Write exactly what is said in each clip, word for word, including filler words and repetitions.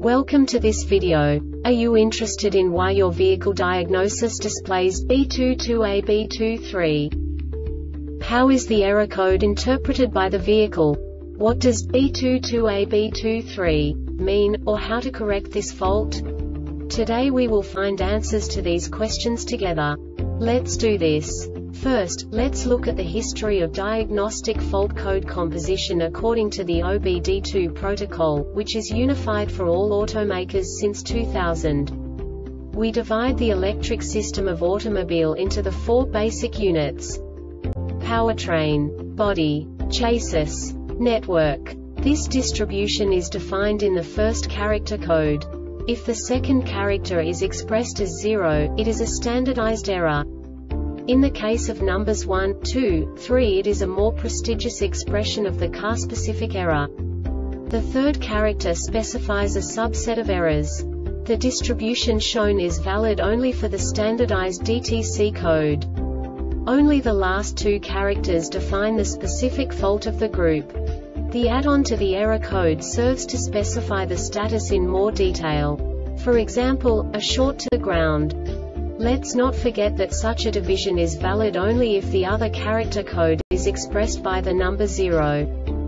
Welcome to this video. Are you interested in why your vehicle diagnosis displays B two two A B two three? How is the error code interpreted by the vehicle? What does B two two A B two three mean, or how to correct this fault? Today we will find answers to these questions together. Let's do this. First, let's look at the history of diagnostic fault code composition according to the O B D two protocol, which is unified for all automakers since two thousand. We divide the electric system of automobile into the four basic units: powertrain, body, chassis, network. This distribution is defined in the first character code. If the second character is expressed as zero, it is a standardized error. In the case of numbers one, two, three, it is a more prestigious expression of the car-specific error. The third character specifies a subset of errors. The distribution shown is valid only for the standardized D T C code. Only the last two characters define the specific fault of the group. The add-on to the error code serves to specify the status in more detail. For example, a short to the ground. Let's not forget that such a division is valid only if the other character code is expressed by the number zero.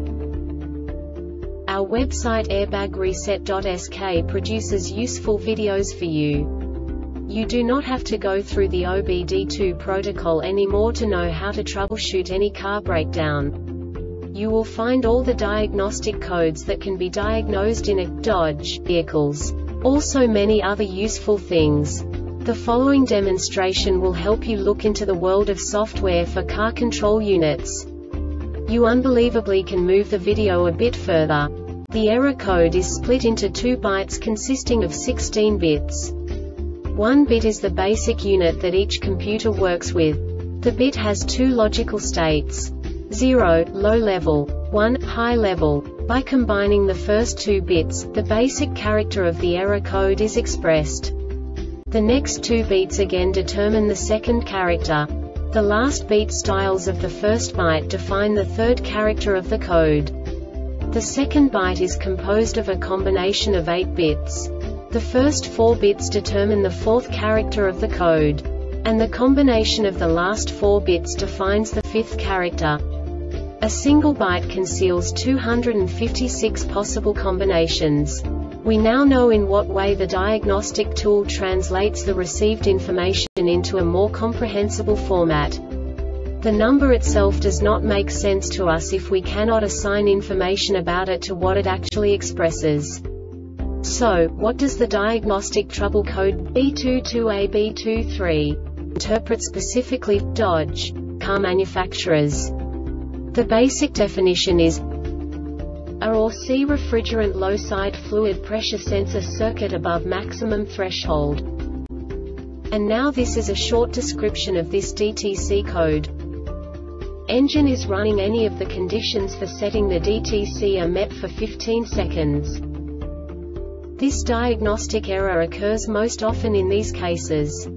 Our website airbag reset dot S K produces useful videos for you. You do not have to go through the O B D two protocol anymore to know how to troubleshoot any car breakdown. You will find all the diagnostic codes that can be diagnosed in a Dodge vehicles. Also many other useful things. The following demonstration will help you look into the world of software for car control units. You unbelievably can move the video a bit further. The error code is split into two bytes consisting of sixteen bits. One bit is the basic unit that each computer works with. The bit has two logical states: zero, low level, one, high level. By combining the first two bits, the basic character of the error code is expressed. The next two beats again determine the second character. The last beat styles of the first byte define the third character of the code. The second byte is composed of a combination of eight bits. The first four bits determine the fourth character of the code. And the combination of the last four bits defines the fifth character. A single byte conceals two hundred fifty-six possible combinations. We now know in what way the diagnostic tool translates the received information into a more comprehensible format. The number itself does not make sense to us if we cannot assign information about it to what it actually expresses. So, what does the diagnostic trouble code B two two A B two three interpret specifically for Dodge car manufacturers? The basic definition is A or C refrigerant low side fluid pressure sensor circuit above maximum threshold. And now this is a short description of this D T C code. Engine is running. Any of the conditions for setting the D T C are met for fifteen seconds. This diagnostic error occurs most often in these cases.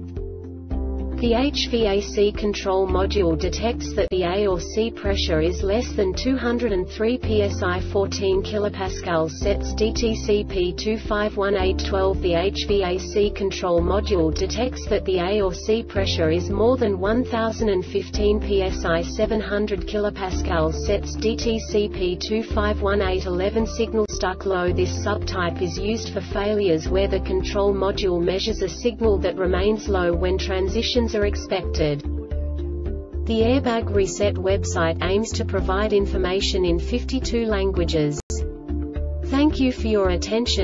The H V A C control module detects that the A or C pressure is less than two hundred three P S I fourteen kilopascals, sets D T C P two five one eight one two. The H V A C control module detects that the A or C pressure is more than one thousand fifteen P S I seven hundred kilopascals, sets D T C P two five one eight one one. Signal stuck low. This subtype is used for failures where the control module measures a signal that remains low when transitions are expected. The Airbag Reset website aims to provide information in fifty-two languages. Thank you for your attention.